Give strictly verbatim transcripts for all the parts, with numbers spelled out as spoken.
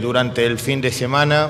durante el fin de semana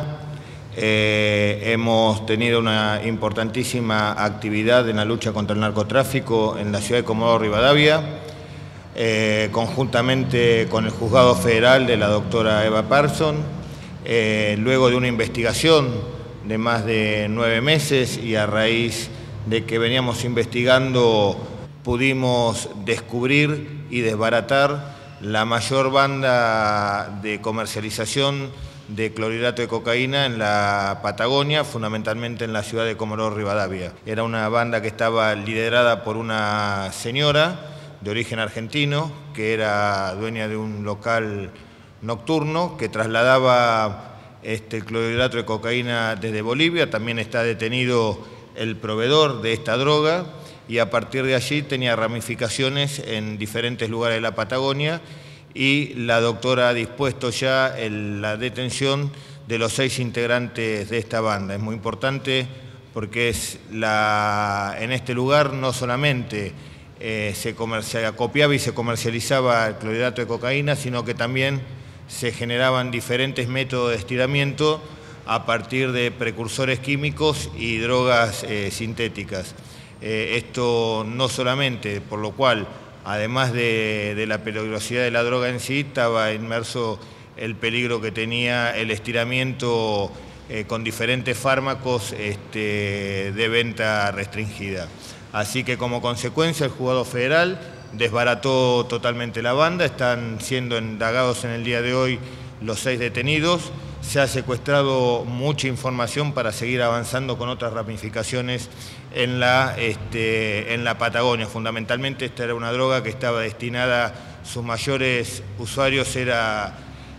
eh, hemos tenido una importantísima actividad en la lucha contra el narcotráfico en la ciudad de Comodoro Rivadavia, eh, conjuntamente con el Juzgado Federal de la doctora Eva Persson, eh, luego de una investigación de más de nueve meses y a raíz de que veníamos investigando pudimos descubrir y desbaratar la mayor banda de comercialización de clorhidrato de cocaína en la Patagonia, fundamentalmente en la ciudad de Comodoro Rivadavia. Era una banda que estaba liderada por una señora de origen argentino, que era dueña de un local nocturno, que trasladaba este, el clorhidrato de cocaína desde Bolivia. También está detenido el proveedor de esta droga, y a partir de allí tenía ramificaciones en diferentes lugares de la Patagonia, y la doctora ha dispuesto ya el, la detención de los seis integrantes de esta banda. Es muy importante porque es la, en este lugar no solamente eh, se, se acopiaba y se comercializaba el clorhidrato de cocaína, sino que también se generaban diferentes métodos de estiramiento a partir de precursores químicos y drogas eh, sintéticas. Eh, esto no solamente, por lo cual, además de, de la peligrosidad de la droga en sí, estaba inmerso el peligro que tenía el estiramiento eh, con diferentes fármacos este, de venta restringida. Así que como consecuencia el Juzgado Federal desbarató totalmente la banda. Están siendo indagados en el día de hoy los seis detenidos. Se ha secuestrado mucha información para seguir avanzando con otras ramificaciones en la, este, en la Patagonia. Fundamentalmente esta era una droga que estaba destinada, sus mayores usuarios eran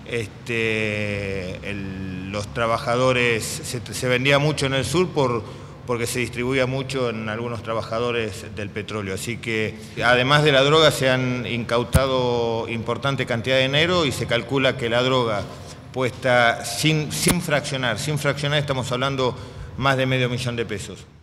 este, el, los trabajadores, se, se vendía mucho en el sur por, porque se distribuía mucho en algunos trabajadores del petróleo. Así que además de la droga se han incautado importante cantidad de dinero y se calcula que la droga puesta sin, sin fraccionar, sin fraccionar estamos hablando más de medio millón de pesos.